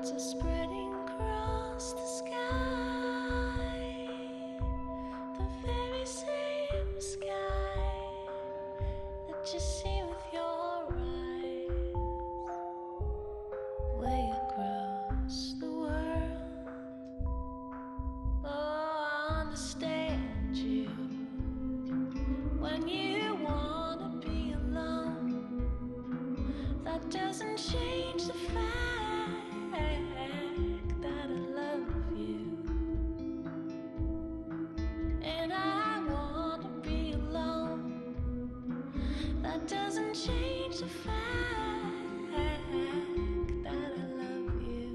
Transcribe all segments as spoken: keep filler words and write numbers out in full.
clouds are spreading across the sky, the very same sky that you see with your eyes, way across the world. Oh, I understand you when you wanna be alone. That doesn't change the fact that I love you, and I wanna be alone. That doesn't change the fact that I love you.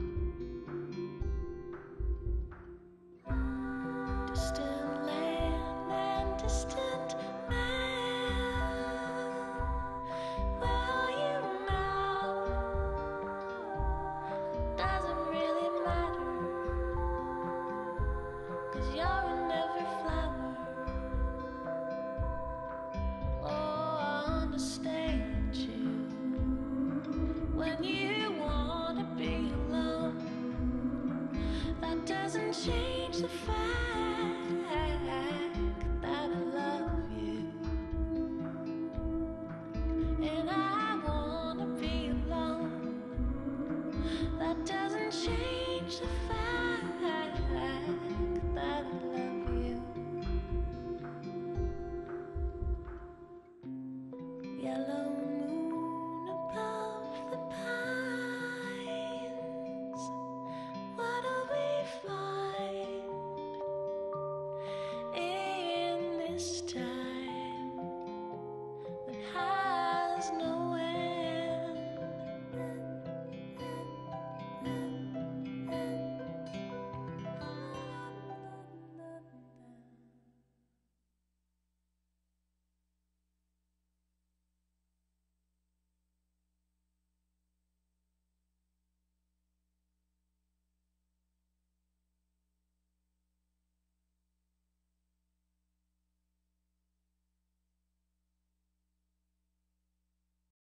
Distant land and distant man, well, you know, doesn't really matter, 'cause you're in every flower. Oh, I understand you when you wanna be alone. That doesn't change the fact that I love you, and I wanna be alone. That doesn't change the fact that I love you. Yellow